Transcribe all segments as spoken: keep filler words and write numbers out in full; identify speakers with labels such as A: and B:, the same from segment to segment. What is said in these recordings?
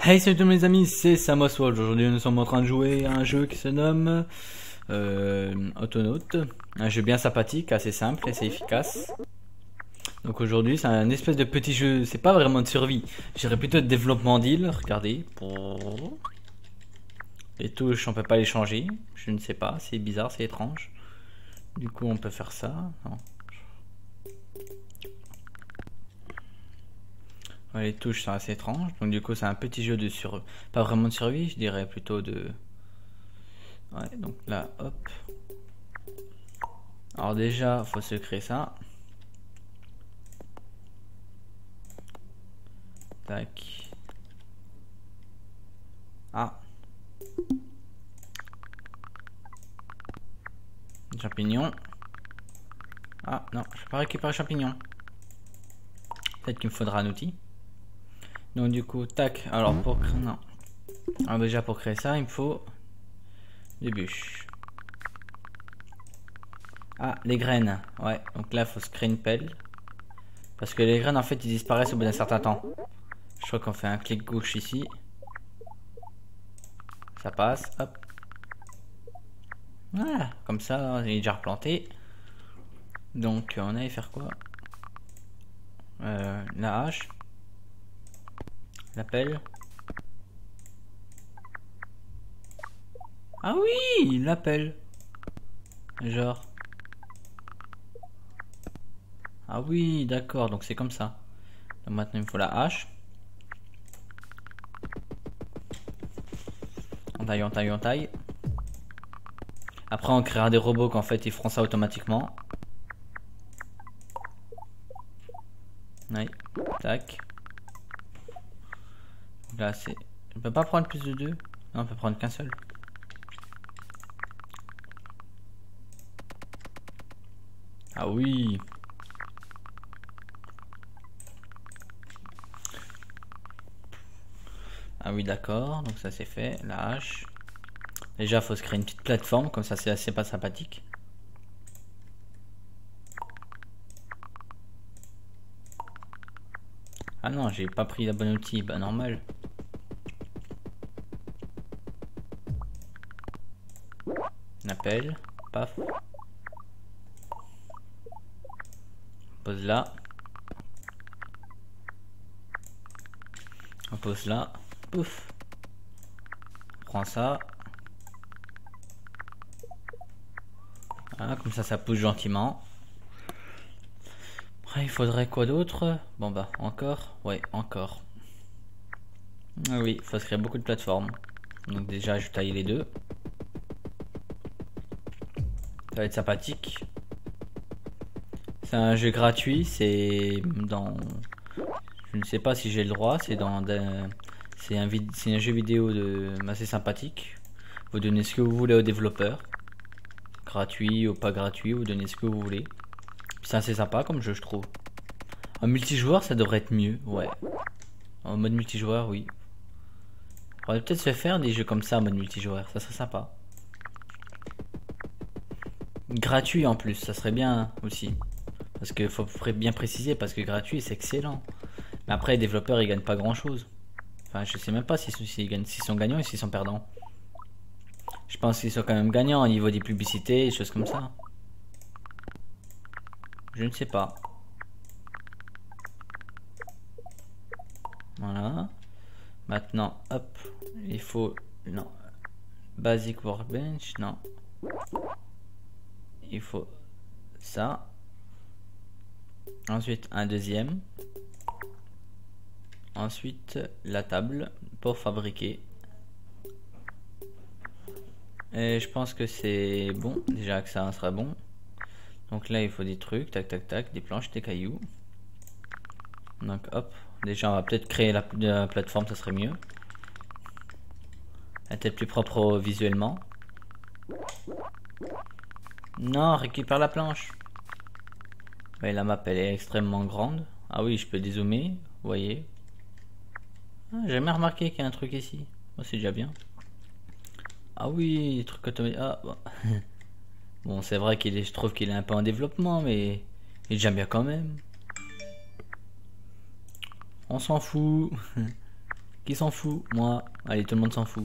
A: Hey, salut tous mes amis, c'est Samoswald. Aujourd'hui, nous sommes en train de jouer à un jeu qui se nomme euh, Autonaute. Un jeu bien sympathique, assez simple et c'est efficace. Donc aujourd'hui, c'est un espèce de petit jeu. C'est pas vraiment de survie. J'irais plutôt de développement d'île. Regardez. Les touches, on peut pas les changer. Je ne sais pas, c'est bizarre, c'est étrange. Du coup, on peut faire ça. Non. Ouais, les touches sont assez étranges. Donc du coup, c'est un petit jeu de survie. Pas vraiment de survie, je dirais plutôt de... Ouais, donc là, hop. Alors déjà, faut se créer ça. Tac. Ah. Champignon. Ah non, je peux pas récupérer champignon. Peut-être qu'il me faudra un outil. Donc du coup, tac. Alors pour créer... Non. Alors déjà pour créer ça, il me faut des bûches. Ah, les graines. Ouais, donc là, il faut se créer une pelle. Parce que les graines, en fait, ils disparaissent au bout d'un certain temps. Je crois qu'on fait un clic gauche ici. Ça passe, hop. Voilà, comme ça, il est déjà replanté. Donc, on allait faire quoi? euh, La hache. La pelle. Ah oui, la pelle. Genre. Ah oui, d'accord, donc c'est comme ça. Donc maintenant, il me faut la hache. On taille, on taille, on taille. Après, on créera des robots qu'en fait, ils feront ça automatiquement. Ouais, tac. Là, c'est... On peut pas prendre plus de deux? Non, on peut prendre qu'un seul. Ah oui. Ah oui, d'accord. Donc ça, c'est fait. La hache. Déjà, il faut se créer une petite plateforme. Comme ça, c'est assez pas sympathique. Ah non, j'ai pas pris la bonne outil. Bah, normal. On appelle. Paf. On pose là. On pose là. Pouf. On prend ça. Voilà, comme ça, ça pousse gentiment. Après, il faudrait quoi d'autre? Bon bah, encore. Ouais, encore. Ah oui, il faut se créer beaucoup de plateformes. Donc déjà, je taille les deux. Ça va être sympathique. C'est un jeu gratuit, c'est dans... Je ne sais pas si j'ai le droit, c'est dans... C'est un, vid... un jeu vidéo de... assez sympathique. Vous donnez ce que vous voulez aux développeurs. Gratuit ou pas gratuit, vous donnez ce que vous voulez. C'est assez sympa comme jeu, je trouve. En multijoueur, ça devrait être mieux, ouais. En mode multijoueur, oui. On pourrait peut-être se faire des jeux comme ça en mode multijoueur, ça serait sympa. Gratuit en plus, ça serait bien aussi. Parce que faut bien préciser, parce que gratuit c'est excellent. Mais après les développeurs ils gagnent pas grand chose. Enfin je sais même pas s'ils si gagnent, s'ils sont gagnants ou s'ils sont perdants. Je pense qu'ils sont quand même gagnants au niveau des publicités, des choses comme ça. Je ne sais pas. Voilà. Maintenant, hop, il faut... Non. Basic Workbench, non. Il faut ça. Ensuite, un deuxième. Ensuite, la table pour fabriquer. Et je pense que c'est bon. Déjà que ça sera bon. Donc là, il faut des trucs. Tac, tac, tac. Des planches, des cailloux. Donc hop. Déjà, on va peut-être créer la, la plateforme. Ça serait mieux. Elle est peut-être plus propre visuellement. Non, récupère la planche. Ouais, la map, elle est extrêmement grande. Ah oui, je peux dézoomer. Vous voyez. Ah, j'ai jamais remarqué qu'il y a un truc ici. Oh, c'est déjà bien. Ah oui, les trucs automatiques. Ah, bon, bon c'est vrai qu'il est, je trouve qu'il est un peu en développement, mais il est déjà bien quand même. On s'en fout. Qui s'en fout? Moi. Allez, tout le monde s'en fout.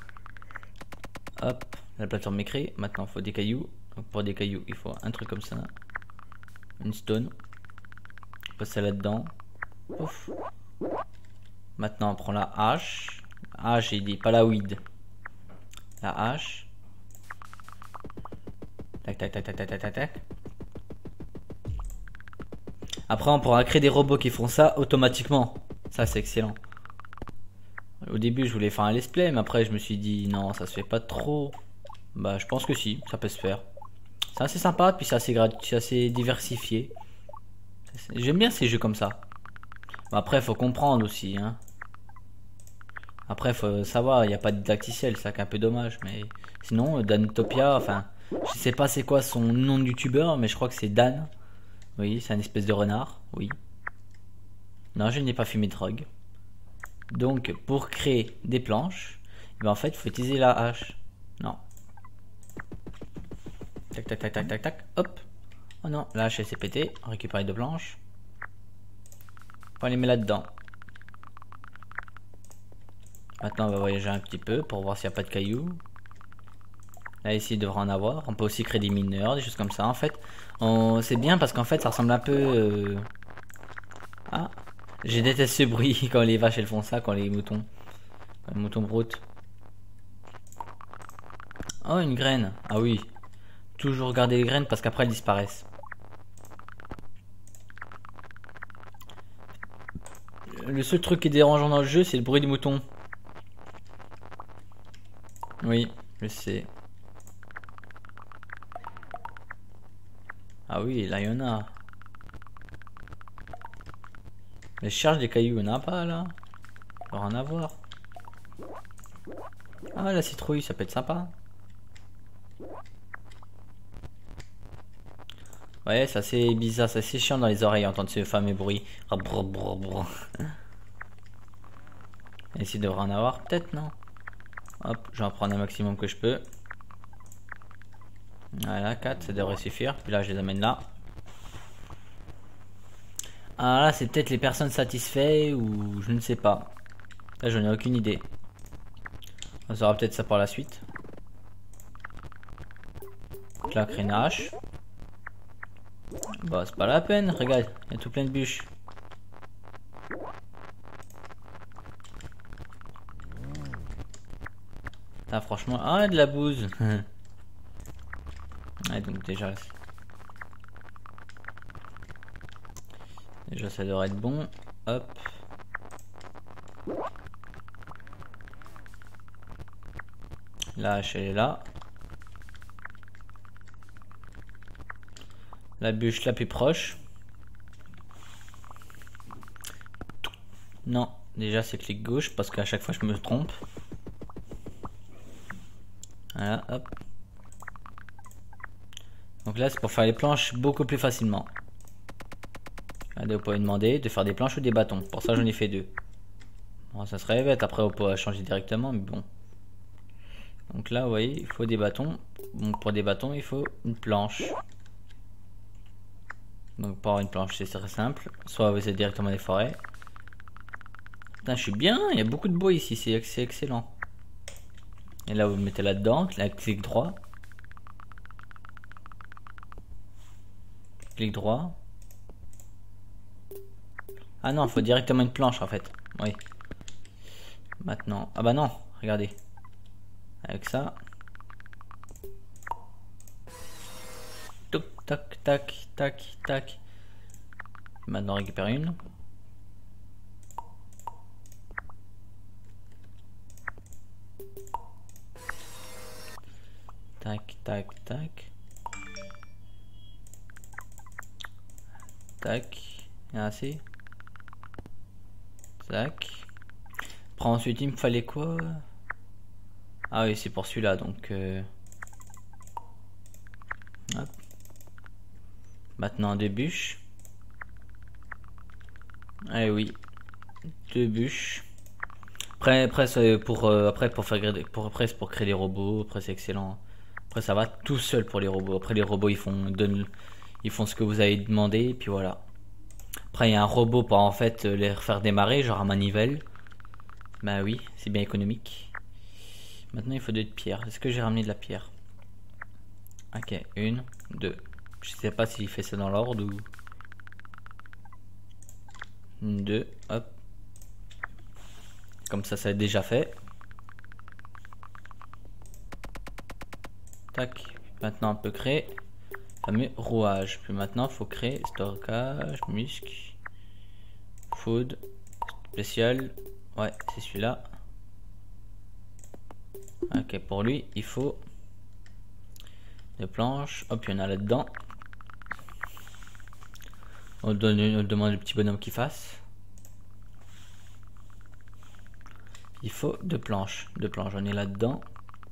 A: Hop, la plateforme est créée. Maintenant, il faut des cailloux. Donc, pour des cailloux, il faut un truc comme ça. Une stone. On passe ça là-dedans. Ouf. Maintenant, on prend la hache. La hache, j'ai dit, pas la weed. La hache. Tac, tac, tac, tac, tac, tac, tac. Après, on pourra créer des robots qui font ça automatiquement. Ça, c'est excellent. Au début, je voulais faire un let's play, mais après, je me suis dit, non, ça se fait pas trop. Bah, je pense que si, ça peut se faire. C'est assez sympa, puis c'est assez gratuit, assez diversifié. J'aime bien ces jeux comme ça. Bah, après, il faut comprendre aussi. Hein. Après, faut savoir, il n'y a pas de didacticiel, c'est un peu dommage. Mais sinon, Danotopia, enfin, je sais pas c'est quoi son nom de youtubeur, mais je crois que c'est Dan. Oui, c'est une espèce de renard, oui. Non, je n'ai pas fumé de drogue. Donc, pour créer des planches, ben en fait, il faut utiliser la hache. Non. Tac, tac, tac, tac, tac, tac. Hop. Oh non, la hache, elle s'est pétée. On récupère les deux planches. On les met là-dedans. Maintenant, on va voyager un petit peu pour voir s'il n'y a pas de cailloux. Là, ici, il devrait en avoir. On peut aussi créer des mineurs, des choses comme ça. En fait, c'est bien parce qu'en fait, ça ressemble un peu... Euh... Ah, je déteste ce bruit quand les vaches, elles font ça, quand les moutons... Quand les moutons broutent. Oh, une graine. Ah oui. Toujours garder les graines parce qu'après, elles disparaissent. Le seul truc qui est dérangeant dans le jeu, c'est le bruit des moutons. Oui, je sais. Ah oui, là il y en a. Mais je cherche des cailloux, il n'y en a pas là. Il va en avoir. Ah la citrouille, ça peut être sympa. Ouais, c'est assez bizarre, c'est assez chiant dans les oreilles entendre ce fameux bruit. Ici il devrait en avoir, peut-être non. Hop, je vais en prendre un maximum que je peux. Voilà, quatre, ça devrait suffire. Puis là, je les amène là. Ah là, c'est peut-être les personnes satisfaites ou je ne sais pas. Là, j'en ai aucune idée. On saura peut-être ça par la suite. Donc là, créer une hache. Bah, c'est pas la peine. Regarde, il y a tout plein de bûches. Ah, franchement, ah, de la bouse. Ouais, donc déjà, déjà ça devrait être bon. Hop. La hache elle est là. La bûche la plus proche. Non, déjà c'est clic gauche parce qu'à chaque fois je me trompe. Voilà, hop. Donc là, c'est pour faire les planches beaucoup plus facilement. Allez, vous pouvez demander de faire des planches ou des bâtons. Pour ça, j'en ai fait deux. Bon, ça serait bête. Après, on peut changer directement, mais bon. Donc là, vous voyez, il faut des bâtons. Donc pour des bâtons, il faut une planche. Donc pour avoir une planche, c'est très simple. Soit vous êtes directement des forêts. Putain, je suis bien. Il y a beaucoup de bois ici. C'est excellent. Et là, vous le mettez là-dedans. Clic droit. Clic droit. Ah non, il faut directement une planche en fait. Oui. Maintenant. Ah bah non, regardez. Avec ça. Toc, tac, tac, tac, tac. Maintenant, on récupère une. Tac, tac, tac. Tac. Il y en a assez. Tac. Après, ensuite, il me fallait quoi? Ah oui, c'est pour celui-là, donc... Euh... Hop. Maintenant, deux bûches. Eh oui. Deux bûches. Après, après, pour, euh, après, pour faire pour, après, pour créer les robots. Après, c'est excellent. Après, ça va tout seul pour les robots. Après, les robots, ils font, donnent, ils font ce que vous avez demandé. Et puis voilà. Après, il y a un robot pour en fait les faire démarrer, genre à manivelle. Bah oui, c'est bien économique. Maintenant, il faut deux de pierre. Est-ce que j'ai ramené de la pierre? Ok, une, deux. Je sais pas s'il fait ça dans l'ordre ou... Une, deux, hop. Comme ça, ça a déjà fait. Tac. Maintenant, on peut créer fameux rouage. Puis maintenant, il faut créer stockage, musc, food, spécial. Ouais, c'est celui-là. Ok, pour lui, il faut des planches. Hop, il y en a là-dedans. On, donne, on demande le petit bonhomme qu'il fasse. Il faut deux planches. Deux planches, on est là-dedans.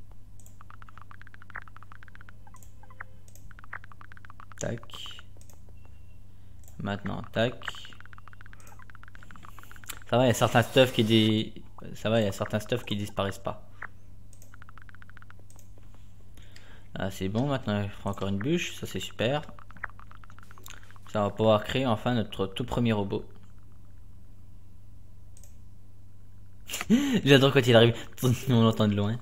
A: Tac. Maintenant, tac. Ça va, il y a certains stuff qui dit... Ça va, il y a certains stuff qui disparaissent pas. Là, c'est bon. Maintenant, il faut encore une bûche. Ça, c'est super. Ça va pouvoir créer enfin notre tout premier robot. J'adore quand il arrive. On l'entend de loin.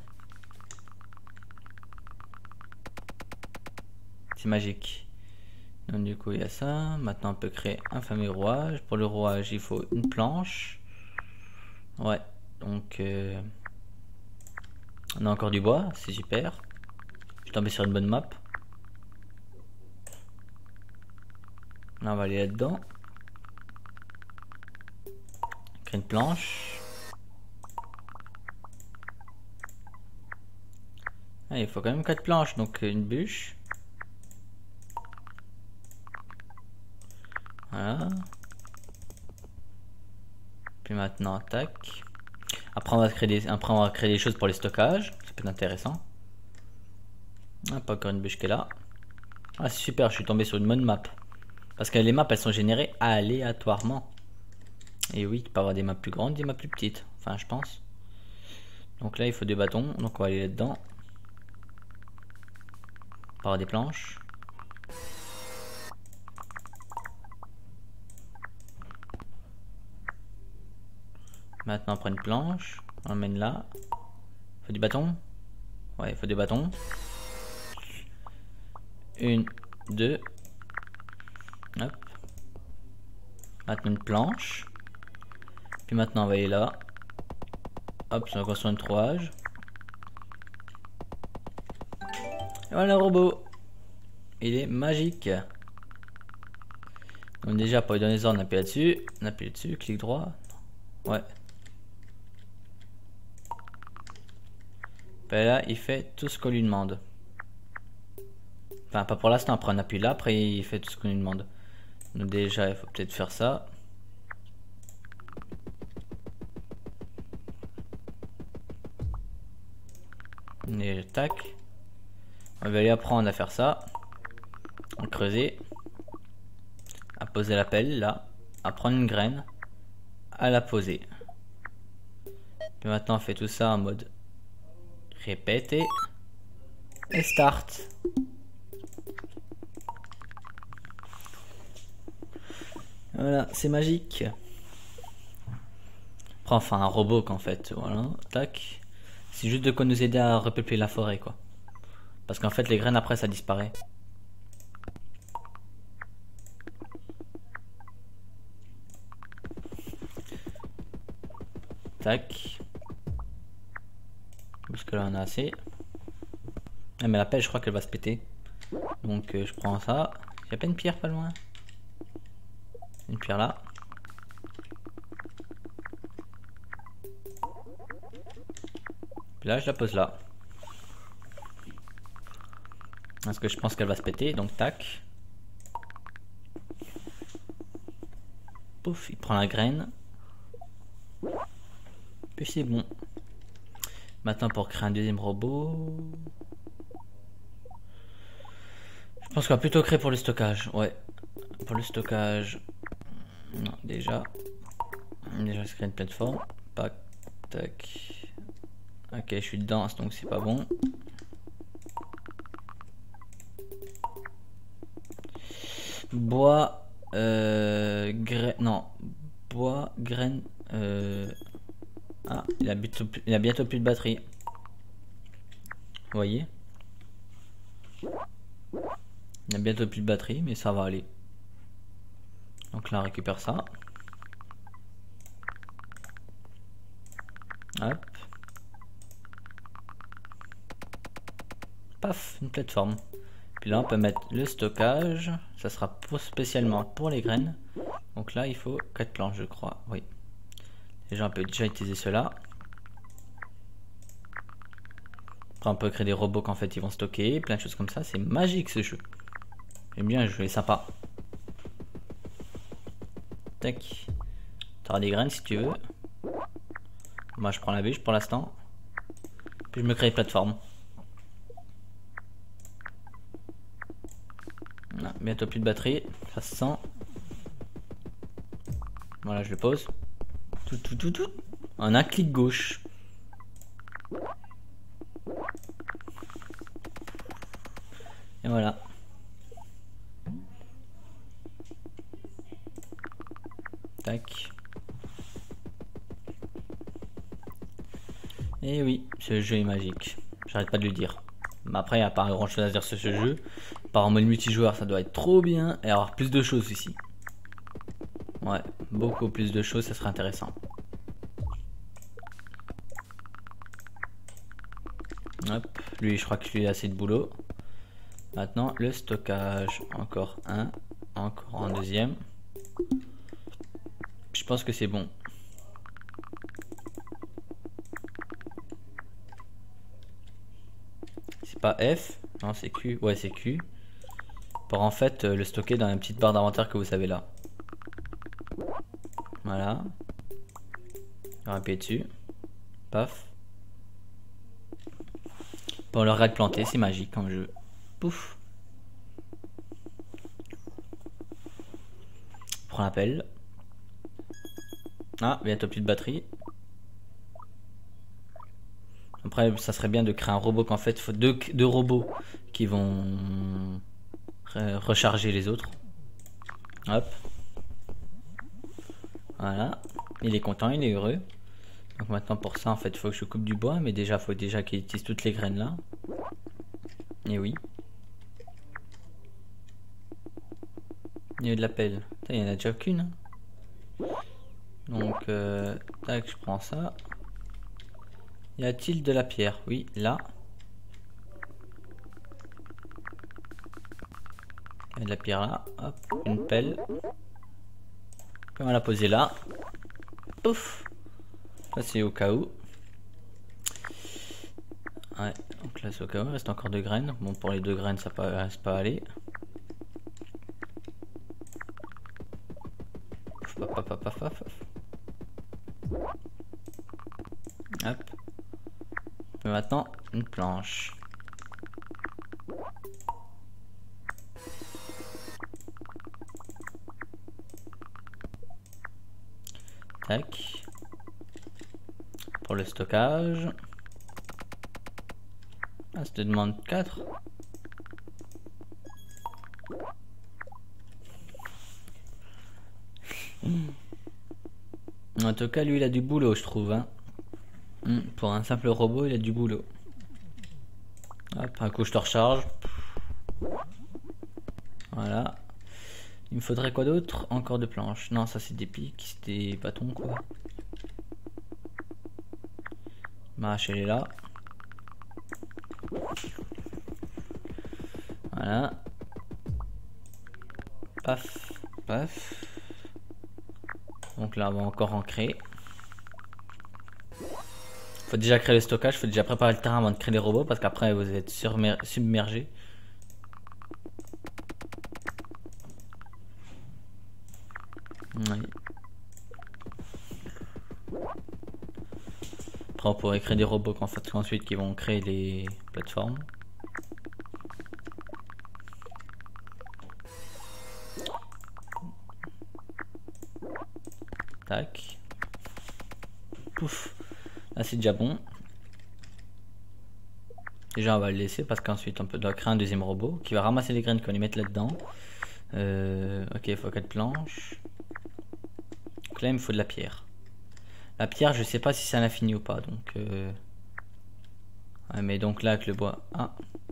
A: C'est magique. Donc du coup il y a ça. Maintenant on peut créer un fameux rouage. Pour le rouage il faut une planche. Ouais. Donc euh, on a encore du bois. C'est super. Je suis tombé sur une bonne map. Là on va aller là-dedans. Créer une planche. Ah, il faut quand même quatre planches. Donc une bûche. Voilà. Puis maintenant, tac. Après on va créer des, après on va créer des choses pour les stockages. Ça peut être intéressant. Ah, pas encore une bûche qui est là. Ah c'est super, je suis tombé sur une bonne map. Parce que les maps elles sont générées aléatoirement. Et oui, tu peux avoir des maps plus grandes, des maps plus petites. Enfin je pense. Donc là il faut deux bâtons. Donc on va aller là-dedans. On va avoir des planches. Maintenant on prend une planche, on l'emmène là. Il faut du bâton. Ouais, il faut des bâtons. Une, deux. Hop. Maintenant une planche. Puis maintenant on va aller là. Hop, ça va construire une rouage. Et voilà le robot. Il est magique. Donc déjà pour lui donner les ordres on appuie là-dessus. On appuie là-dessus, clic droit. Ouais. Ben là, il fait tout ce qu'on lui demande. Enfin, pas pour l'instant. Après, on appuie là. Après, il fait tout ce qu'on lui demande. Donc, déjà, il faut peut-être faire ça. Et tac. On va lui apprendre à faire ça. À creuser. À poser la pelle, là. À prendre une graine. À la poser. Puis maintenant, on fait tout ça en mode répéter. Et start. Voilà, c'est magique. Après, enfin, un robot qu'en fait, voilà, tac. C'est juste de quoi nous aider à repeupler la forêt, quoi. Parce qu'en fait, les graines après, ça disparaît. Tac. Parce que là, on a assez. Ah, mais la pelle, je crois qu'elle va se péter. Donc, euh, je prends ça. Il n'y a pas une pierre pas loin? Une pierre là. Puis là, je la pose là. Parce que je pense qu'elle va se péter. Donc, tac. Pouf, il prend la graine. Puis c'est bon. Maintenant, pour créer un deuxième robot... Je pense qu'on va plutôt créer pour le stockage. Ouais. Pour le stockage... Non, déjà. Déjà, je crée une plateforme. Pac, tac. Ok, je suis dedans, donc c'est pas bon. Bois, euh, graine, non, bois, graine, euh, ah, Il a, bientôt, il a bientôt plus de batterie. Vous voyez? Il a bientôt plus de batterie, mais ça va aller. Donc là, on récupère ça. Hop. Paf, une plateforme. Puis là, on peut mettre le stockage. Ça sera pour, spécialement pour les graines. Donc là, il faut quatre planches, je crois. Oui. Déjà, on peut déjà utiliser cela. Après, on peut créer des robots qu'en fait, ils vont stocker. Plein de choses comme ça. C'est magique, ce jeu. J'aime bien jouer, sympa. Tac. Tu auras des graines si tu veux. Moi, je prends la bûche pour l'instant. Puis je me crée une plateforme. Ah, bientôt plus de batterie, ça se sent. Voilà, je le pose. Tout, tout, tout, tout. En un clic gauche. Et voilà. Tac. Et oui, ce jeu est magique. J'arrête pas de le dire. Mais après, il n'y a pas grand chose à dire sur ce jeu. Par en mode multijoueur, ça doit être trop bien. Et avoir plus de choses ici. Ouais, beaucoup plus de choses, ça serait intéressant. Hop, lui, je crois que lui a assez de boulot. Maintenant, le stockage. Encore un. Encore un deuxième. Je pense que c'est bon. C'est pas F. Non, c'est Q. Ouais, c'est Q. Pour en fait euh, le stocker dans une petite barre d'inventaire que vous savez là. Voilà. On va appuyer dessus. Paf. Pour le raid planté, c'est magique comme jeu. Pouf. Prends l'appel. Ah, bientôt plus de batterie. Après, ça serait bien de créer un robot qu'en fait, il faut deux, deux robots qui vont recharger les autres. Hop. Voilà. Il est content, il est heureux. Donc maintenant pour ça, en fait, il faut que je coupe du bois. Mais déjà, il faut déjà qu'il utilise toutes les graines là. Et oui. Il y a de la pelle. Il y en a déjà qu'une. Hein. Donc, euh, tac, je prends ça. Y a-t-il de la pierre? Oui, là. Il y a de la pierre là. Hop, une pelle. On va la poser là. Pouf. Ça c'est au cas où. Ouais, donc là c'est au cas où. Il reste encore deux graines. Bon, pour les deux graines, ça ne reste pas aller. Hop, hop, hop, hop, hop. Hop. Et maintenant, une planche. Tac. Pour le stockage. Ah, ça te demande quatre. En tout cas, lui, il a du boulot, je trouve. Hein. Pour un simple robot, il a du boulot. Hop, un coup, je te recharge. Voilà. Il me faudrait quoi d'autre? Encore de planches. Non, ça c'est des pics, c'est des bâtons quoi. Ma hache elle est là. Voilà. Paf, paf. Donc là on va encore en créer. Faut déjà créer le stockage, faut déjà préparer le terrain avant de créer les robots parce qu'après vous êtes submergé. Oui. Après on pourrait créer des robots qu'en fait, ensuite qui vont créer les plateformes. Tac. Pouf. Là c'est déjà bon. Déjà on va le laisser parce qu'ensuite on peut doit créer un deuxième robot qui va ramasser les graines qu'on y mette là-dedans. Euh, ok, il faut quatre planches. Donc là il me faut de la pierre. La pierre, je sais pas si c'est à l'infini ou pas, donc... Euh... Ouais, mais donc là, avec le bois... Ah.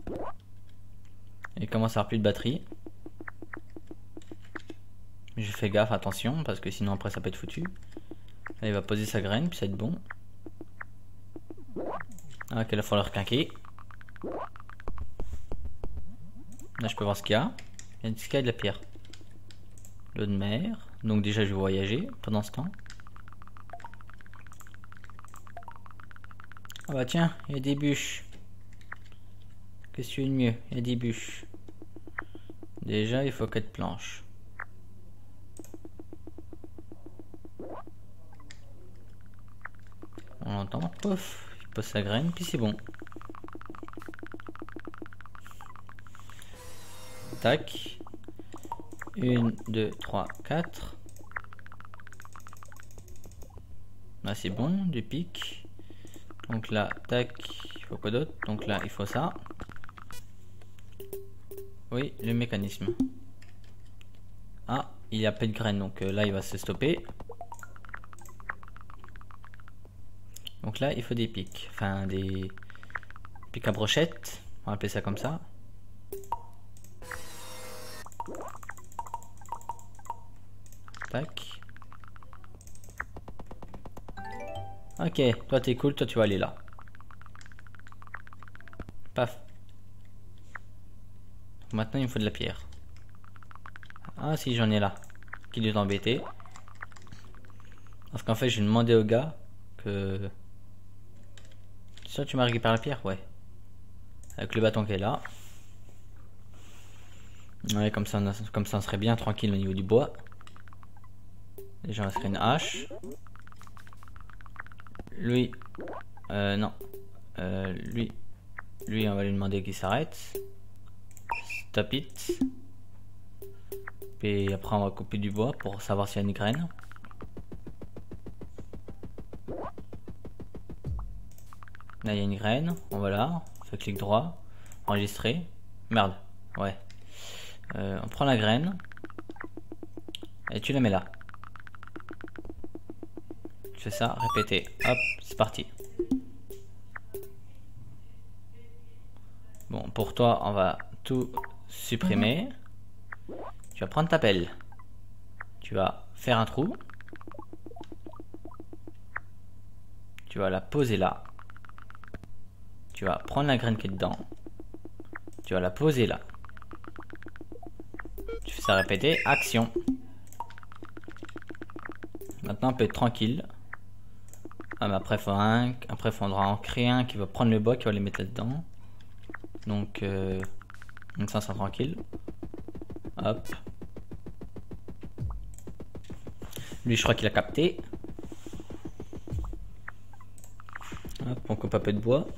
A: Il commence à avoir plus de batterie. Je fais gaffe, attention, parce que sinon après ça peut être foutu. Là, il va poser sa graine, puis ça va être bon. Ah, ok, il va falloir quinquer. Là, je peux voir ce qu'il y a. Il y a, ce qu'il y a de la pierre. L'eau de mer. Donc déjà, je vais voyager pendant ce temps. Ah bah tiens, il y a des bûches. Qu'est-ce que tu veux de mieux? Il y a des bûches. Déjà, il faut quatre planches. On entend, pouf, il pose sa graine, puis c'est bon. Tac. Une, deux, trois, quatre. Là c'est bon, du pic. Donc là, tac, il faut quoi d'autre? Donc là, il faut ça. Oui, le mécanisme. Ah, il n'y a pas de graines, donc euh, là il va se stopper. Donc là, il faut des pics. Enfin, des pics à brochette. On va appeler ça comme ça. Tac. Ok, toi t'es cool, toi tu vas aller là. Paf. Maintenant, il me faut de la pierre. Ah si, j'en ai là. Qui doit t'embêter. Parce qu'en fait, j'ai demandé au gars que... Ça, tu m'as récupéré la pierre? Ouais. Avec le bâton qui est là. Ouais, comme ça, on a, comme ça, on serait bien tranquille au niveau du bois. Déjà, on serait une hache. Lui. Euh, non. Euh, lui. Lui, on va lui demander qu'il s'arrête. Stop it. Puis après, on va couper du bois pour savoir s'il y a une graine. Là, il y a une graine. On va là. On fait clic droit. Enregistrer. Merde. Ouais. Euh, on prend la graine. Et tu la mets là. Tu fais ça. Répéter. Hop. C'est parti. Bon, pour toi, on va tout supprimer. Tu vas prendre ta pelle. Tu vas faire un trou. Tu vas la poser là. Tu vas prendre la graine qui est dedans. Tu vas la poser là. Tu fais ça répéter. Action. Maintenant, on peut être tranquille. Ah, mais après, faut un, après, il faudra en créer un qui va prendre le bois, qui va les mettre là-dedans. Donc, euh, donc ça, c'est tranquille. Hop. Lui, je crois qu'il a capté. Hop, on coupe un peu de bois.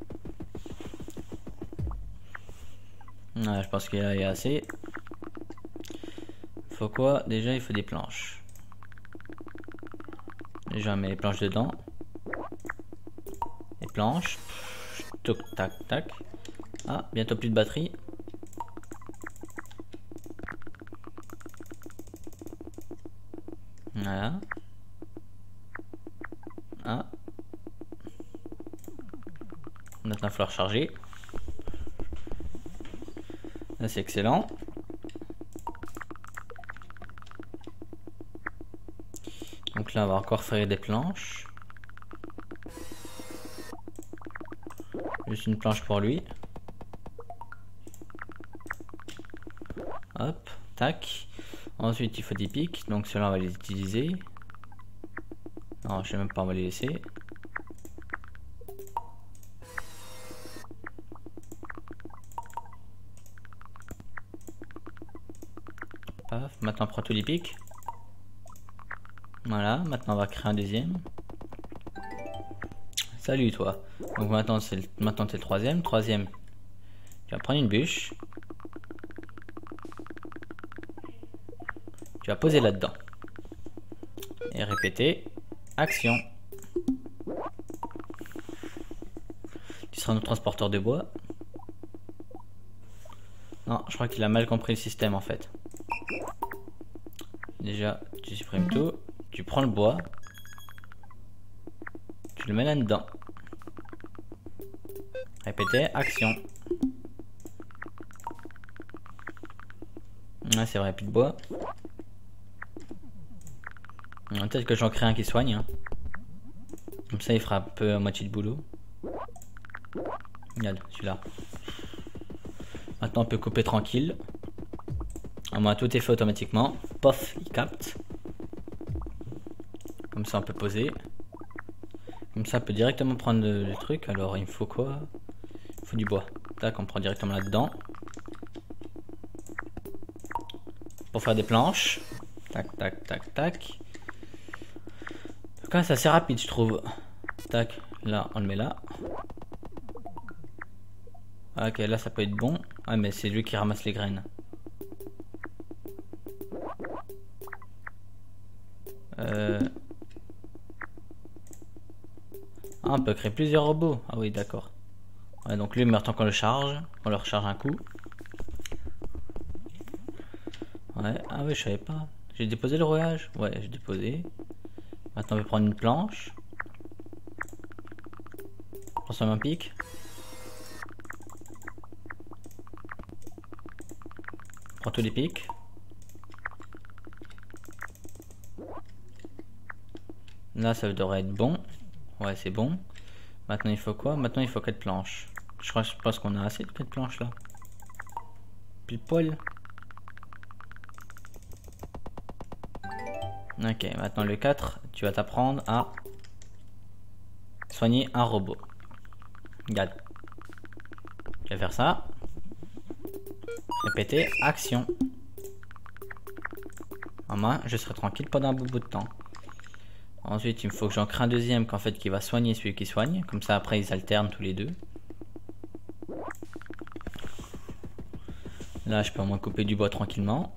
A: Ouais, je pense qu'il y a assez. Faut quoi? Déjà, il faut des planches. Déjà, on met les planches dedans. Les planches. Toc, tac, tac. Ah, bientôt plus de batterie. Voilà. Ah. Maintenant, il va falloir charger. Là, c'est excellent. Donc là, on va encore faire des planches. Juste une planche pour lui. Hop, tac. Ensuite, il faut des pics. Donc ceux-là, on va les utiliser. Non, je sais même pas, on va les laisser. Paf, maintenant on prend tous les pics. Voilà, maintenant on va créer un deuxième. Salut toi. Donc maintenant c'est le, maintenant c'est le troisième. Troisième, tu vas prendre une bûche. Tu vas poser là-dedans. Et répéter. Action. Tu seras notre transporteur de bois. Non, je crois qu'il a mal compris le système en fait. Déjà, tu supprimes tout. Tu prends le bois. le mets là-dedans. Répétez, action. Ah, c'est vrai, plus de bois. Peut-être que j'en crée un qui soigne. Hein. Comme ça, il fera un peu à moitié de boulot. Regarde, celui-là. Maintenant, on peut couper tranquille. Au moins, tout est fait automatiquement. Pof, il capte. Comme ça, on peut poser. Comme ça, on peut directement prendre le, le truc. Alors, il me faut quoi? Il faut du bois. Tac, on prend directement là-dedans. Pour faire des planches. Tac, tac, tac, tac. En tout cas, c'est assez rapide, je trouve. Tac, là, on le met là. Ok, là, ça peut être bon. Ah, mais c'est lui qui ramasse les graines. Euh... Ah, on peut créer plusieurs robots. Ah oui, d'accord. Ouais, donc lui, maintenant qu'on le charge, on le recharge un coup. Ouais, ah oui, je savais pas. J'ai déposé le rouage. Ouais, j'ai déposé. Maintenant, on va prendre une planche. Transforme un pic. Prends tous les pics. Là, ça devrait être bon. Ouais, c'est bon. Maintenant, il faut quoi? Maintenant, il faut quatre planches. Je crois, je pense qu'on a assez de quatre planches là. Pile poil. Ok, maintenant le quatre, tu vas t'apprendre à soigner un robot. Regarde. Tu vas faire ça. Répéter, action. En main, je serai tranquille pendant un bout de temps. Ensuite, il me faut que j'en crée un deuxième qu'en fait qui va soigner celui qui soigne. Comme ça, après, ils alternent tous les deux. Là, je peux au moins couper du bois tranquillement.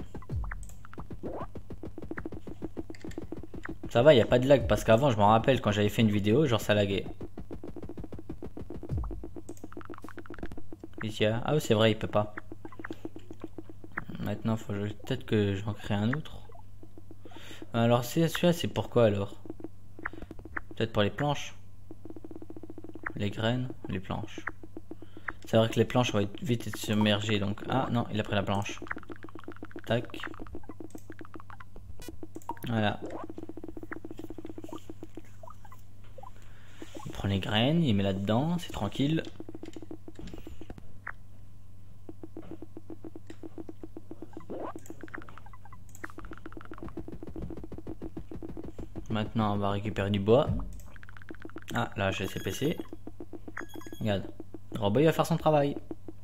A: Ça va, il n'y a pas de lag parce qu'avant, je me rappelle quand j'avais fait une vidéo, genre ça laguait. Ici, ah oui, c'est vrai, il peut pas. Maintenant, faut peut-être que j'en crée un autre. Alors, c'est celui-là, c'est pourquoi alors? Peut-être pour les planches. Les graines, les planches. C'est vrai que les planches vont être vite être submergées, donc... Ah non, il a pris la planche. Tac. Voilà. Il prend les graines, il met là-dedans, c'est tranquille. Maintenant, on va récupérer du bois. Ah, là, j'ai laissé P C. Regarde. Le robot, il va faire son travail.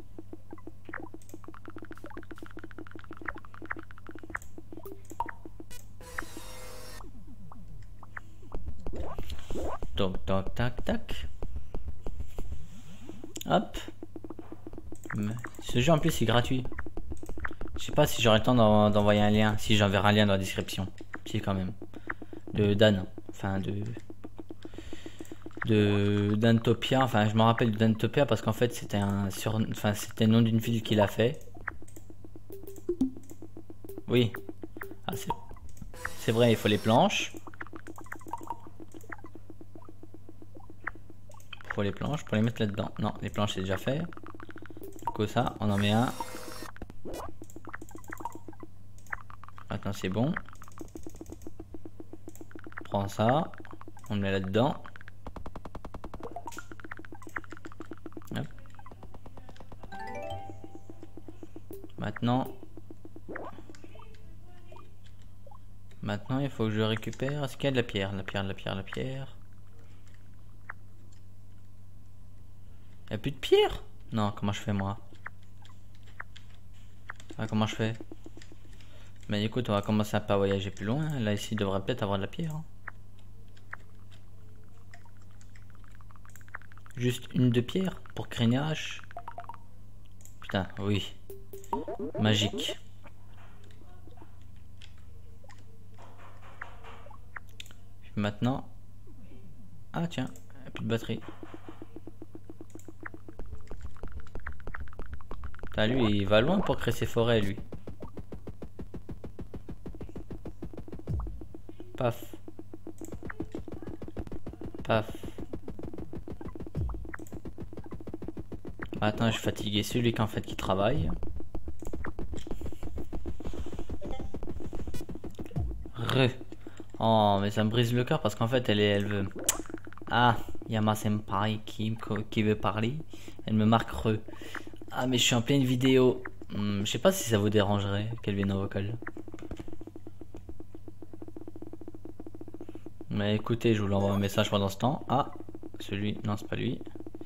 A: Donc, tac, tac, tac. Hop. Ce jeu, en plus, est gratuit. Je sais pas si j'aurai le temps d'envoyer un lien. Si j'enverrai un lien dans la description. Si, quand même. De Dan. Enfin, de... de d'Antopia, enfin je me rappelle d'Antopia parce qu'en fait c'était un sur, enfin c'était le nom d'une ville qu'il a fait. Oui, ah, c'est vrai, il faut les planches. Il faut les planches pour les mettre là-dedans. Non, les planches c'est déjà fait. Du coup ça, on en met un. Maintenant c'est bon. On prend ça, on le met là-dedans. Maintenant, maintenant il faut que je récupère. Est-ce qu'il y a de la pierre? La pierre, la pierre, la pierre. Il n'y a plus de pierre? Non, comment je fais moi? Ah, comment je fais? Mais écoute, on va commencer à pas voyager plus loin. Là, ici, il devrait peut-être avoir de la pierre. Juste une de pierre pour créer une hache. Putain, oui. Magique. Puis maintenant. Ah tiens, il n'y a plus de batterie. Putain, lui, il va loin pour créer ses forêts, lui. Paf. Paf. Maintenant, je suis fatigué. Celui qui en fait qui travaille. Re. Oh, mais ça me brise le cœur parce qu'en fait, elle, est, elle veut. Ah, Yama Senpai qui, qui veut parler. Elle me marque re. Ah, mais je suis en pleine vidéo. Hmm, je sais pas si ça vous dérangerait qu'elle vienne en vocal. Mais écoutez, je vous l'envoie un message pendant ce temps. Ah, celui. Non, c'est pas lui.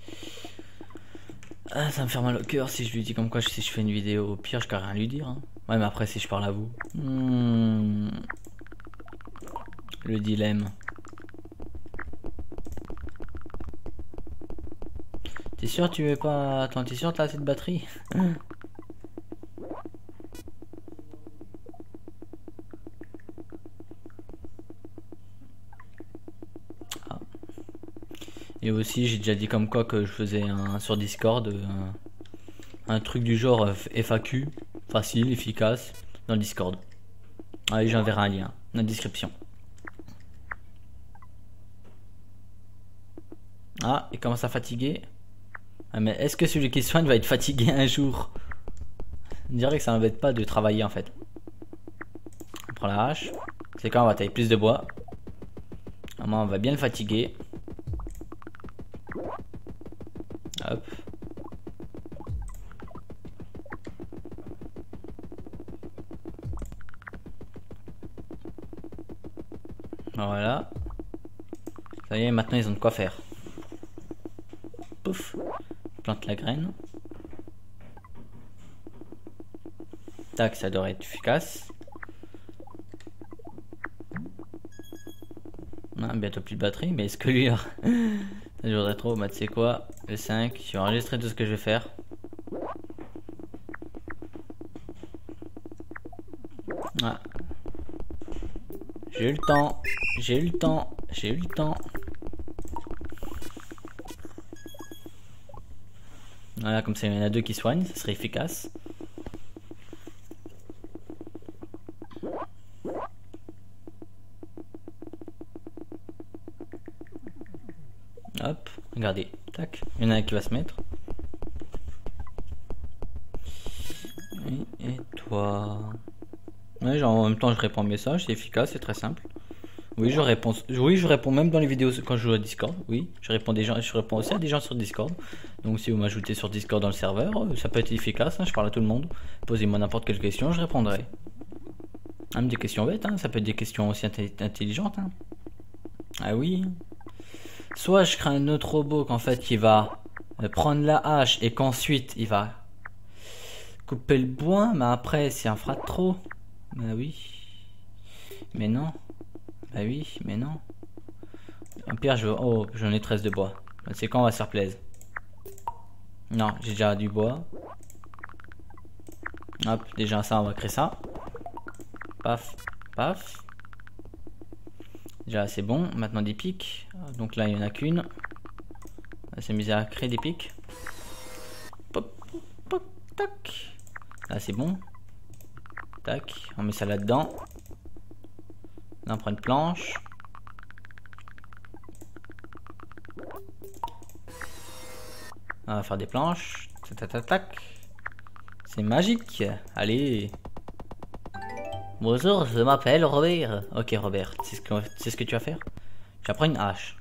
A: Ah, ça me fait mal au cœur si je lui dis comme quoi si je fais une vidéo. Au pire, je peux rien lui dire. Hein. Ouais, mais après, si je parle à vous. Hmm. Le dilemme. T'es sûr tu veux pas... Attends, t'es sûr t'as assez de batterie? Ah. Et aussi, j'ai déjà dit comme quoi que je faisais un sur Discord un, un truc du genre F A Q, facile, efficace, dans Discord. Allez, j'enverrai un lien dans la description. Ah, il commence à fatiguer. Ah, mais est-ce que celui qui soigne va être fatigué un jour? On dirait que ça m'embête pas de travailler en fait. On prend la hache. C'est quand on va tailler plus de bois. À moi, on va bien le fatiguer. Hop. Voilà. Ça y est, maintenant ils ont de quoi faire. Pouf. Plante la graine. Tac, ça devrait être efficace. Ah, bientôt plus de batterie, mais est-ce que lui... Je voudrais trop, bah tu sais quoi, le cinq, je vais enregistrer tout ce que je vais faire. Ah. J'ai eu le temps, j'ai eu le temps, j'ai eu le temps. Voilà, comme ça il y en a deux qui soignent, ça serait efficace. Hop, regardez, tac, il y en a un qui va se mettre. Et, et toi... Ouais, genre en même temps je réponds au message, c'est efficace, c'est très simple. Oui, je réponds. Oui, je réponds même dans les vidéos quand je joue à Discord. Oui, je réponds des gens, je réponds aussi à des gens sur Discord. Donc si vous m'ajoutez sur Discord dans le serveur, ça peut être efficace. Hein, je parle à tout le monde. Posez-moi n'importe quelle question, je répondrai. Même des questions bêtes, hein, ça peut être des questions aussi intelligentes. Hein. Ah oui. Soit je crée un autre robot qu'en fait qui va prendre la hache et qu'ensuite il va couper le bois, mais après c'est un fera trop. Bah oui. Mais non. Bah oui, mais non. Au pire, je... Oh, j'en ai treize de bois. C'est quand on va se faire plaisir. Non, j'ai déjà du bois. Hop, déjà ça, on va créer ça. Paf, paf. Déjà, c'est bon. Maintenant, des pics. Donc là, il n'y en a qu'une. On va s'amuser à créer des pics. Pop, pop, tac. Là, c'est bon. Tac, on met ça là-dedans. Là, on prend une planche. On va faire des planches. Tac, tac, tac. C'est magique. Allez. Bonjour, je m'appelle Robert. Ok, Robert, c'est ce, que, c'est ce que tu vas faire. Tu vas prendre une hache.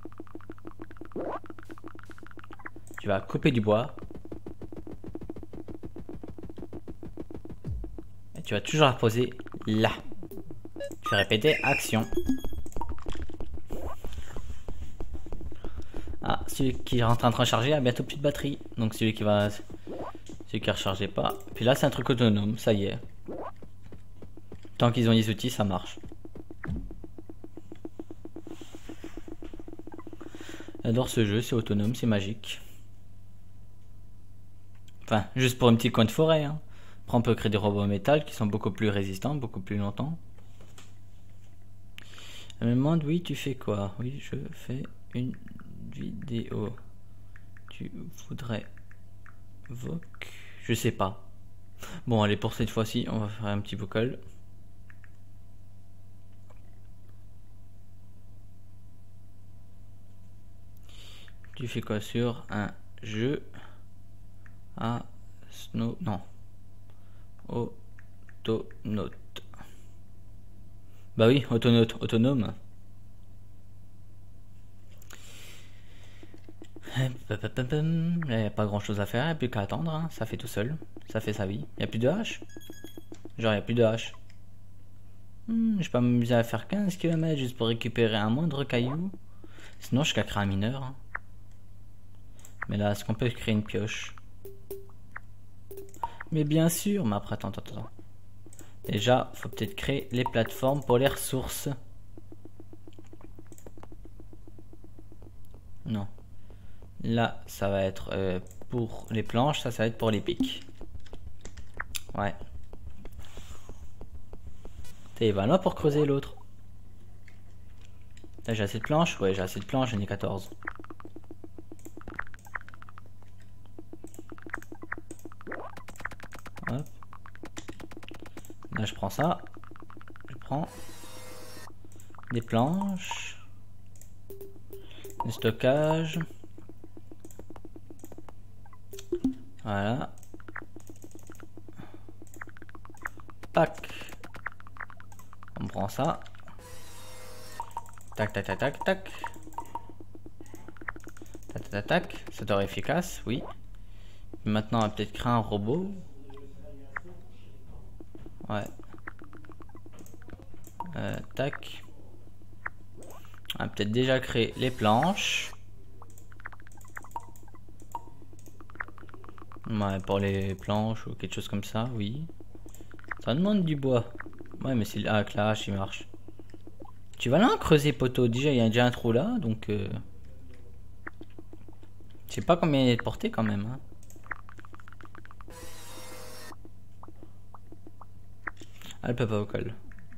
A: Tu vas couper du bois. Et tu vas toujours la poser là. Tu vas répéter action. Ah, celui qui est en train de recharger a bientôt plus de batterie. Donc celui qui va... Celui qui ne rechargeait pas. Puis là, c'est un truc autonome, ça y est. Tant qu'ils ont les outils, ça marche. J'adore ce jeu, c'est autonome, c'est magique. Enfin, juste pour un petit coin de forêt. Hein. Après, on peut créer des robots en métal qui sont beaucoup plus résistants, beaucoup plus longtemps. Elle me demande, oui, tu fais quoi? Oui, je fais une vidéo. Tu voudrais voc? Je sais pas. Bon, allez, pour cette fois-ci, on va faire un petit vocal. Tu fais quoi sur un jeu Ah, snow, non. Autonote. Bah oui, autonote, autonome. Il n'y a pas grand chose à faire, il n'y a plus qu'à attendre, hein. Ça fait tout seul, ça fait sa vie. Il n'y a plus de hache. Genre, il n'y a plus de hache. Hmm, je vais pas m'amuser à faire quinze kilomètres juste pour récupérer un moindre caillou. Sinon, je créer un mineur. Hein. Mais là, est-ce qu'on peut créer une pioche? Mais bien sûr, mais après, attends, attends, attends. Déjà, faut peut-être créer les plateformes pour les ressources. Non. Là, ça va être euh, pour les planches, ça, ça va être pour les pics. Ouais. Et ben là pour creuser l'autre. Là, j'ai assez de planches? Ouais, j'ai assez de planches, j'en ai quatorze. Hop. Là, je prends ça. Je prends des planches. Du stockage. Voilà. Tac. On prend ça. Tac, tac, tac, tac, tac. Tac, tac, tac. C'est d'or efficace, oui. Maintenant, on va peut-être créer un robot. Ouais. Euh, tac. On va peut-être déjà créer les planches. Ouais, pour les planches ou quelque chose comme ça, oui. Ça demande du bois. Ouais, mais c'est avec la hache, il marche. Tu vas là creuser, poteau. Déjà, il y a déjà un trou là, donc... Euh... Je sais pas combien il est de portée quand même. Hein. Ah, elle peut pas au col.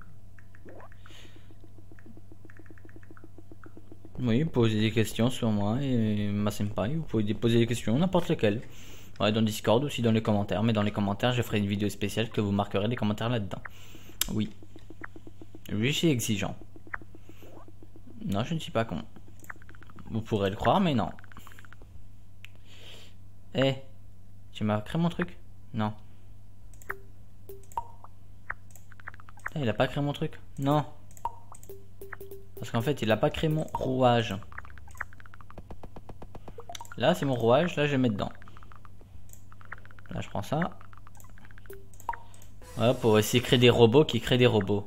A: Oui, posez des questions sur moi et ma senpai. Vous pouvez poser des questions, n'importe lesquelles. Ouais, dans Discord aussi dans les commentaires. Mais dans les commentaires, je ferai une vidéo spéciale que vous marquerez les commentaires là-dedans. Oui. Oui, je suis exigeant. Non, je ne suis pas con. Vous pourrez le croire, mais non. Eh, hey, tu m'as créé mon truc? Non. Eh, il a pas créé mon truc? Non. Parce qu'en fait, il a pas créé mon rouage. Là, c'est mon rouage. Là, je vais mettre dedans. Là, je prends ça. Voilà, pour essayer de créer des robots qui créent des robots.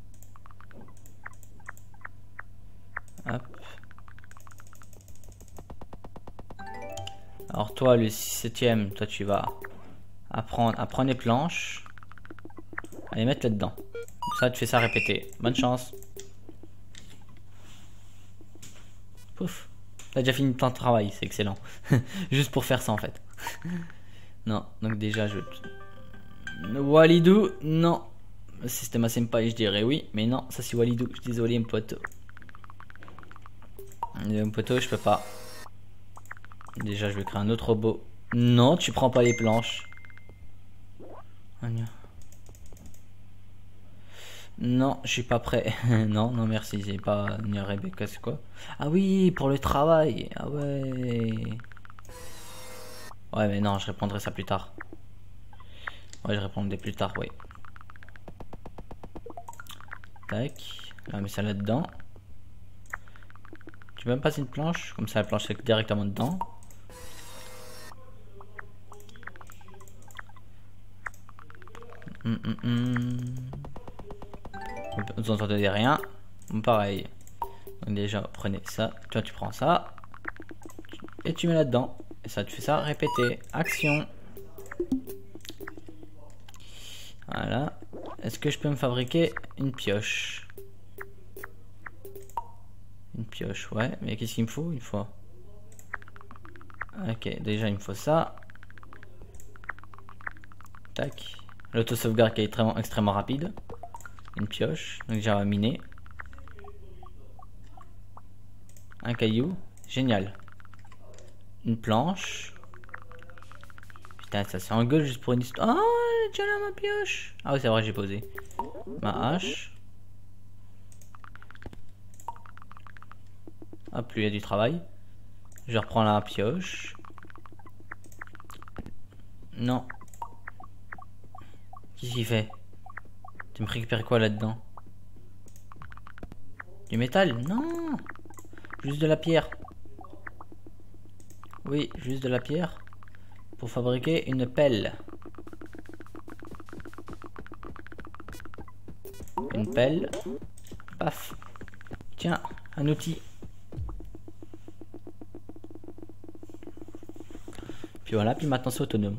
A: Hop. Alors toi, le septième, toi tu vas apprendre à prendre les planches, à les mettre là-dedans. Ça, tu fais ça répéter. Bonne chance. Pouf. T'as déjà fini ton travail, c'est excellent. Juste pour faire ça en fait. Non, donc déjà je... Walidou, non. Si c'était ma senpai, je dirais oui, mais non, ça c'est Walidou. Je suis désolé, mon poteau. Mon poteau, je peux pas. Déjà, je vais créer un autre robot. Non, tu prends pas les planches. Non, je suis pas prêt. non, non, merci. J'ai pas ni Rebecca, c'est quoi? Ah oui, pour le travail. Ah ouais. Ouais, mais non, je répondrai ça plus tard. Ouais, je répondrai plus tard, oui. Tac. Là, on met ça là-dedans. Tu peux même passer une planche. Comme ça, la planche est directement dedans. Hum, hum, hum. Vous entendez rien. Pareil. Donc déjà, prenez ça. Toi, tu prends ça. Et tu mets là-dedans. Et ça, tu fais ça. Répéter. Action. Voilà. Est-ce que je peux me fabriquer une pioche? Une pioche, ouais. Mais qu'est-ce qu'il me faut une fois? Ok, déjà, il me faut ça. Tac. L'auto-sauvegarde qui est extrêmement, extrêmement rapide. Une pioche. Donc déjà, on va miner. Un caillou. Génial. Une planche. Putain, ça s'engueule juste pour une histoire. Ah, oh, déjà là ma pioche. Ah oui, c'est vrai, j'ai posé. Ma hache. Hop, lui, il y a du travail. Je reprends la pioche. Non. Qu'est-ce qu'il fait? Tu me récupères quoi là-dedans? Du métal? Non. Juste de la pierre. Oui, juste de la pierre. Pour fabriquer une pelle. Une pelle. Paf. Tiens, un outil. Puis voilà, puis maintenant c'est autonome.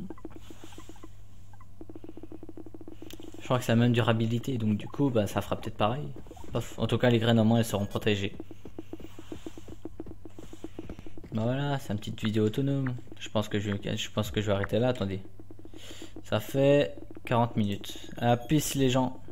A: Je crois que ça a même durabilité, donc du coup, bah, ça fera peut-être pareil. Paf. En tout cas, les graines au moins, elles seront protégées. Bah voilà, c'est une petite vidéo autonome. Je pense que je, je pense que je vais arrêter là, attendez. Ça fait quarante minutes. À plus les gens.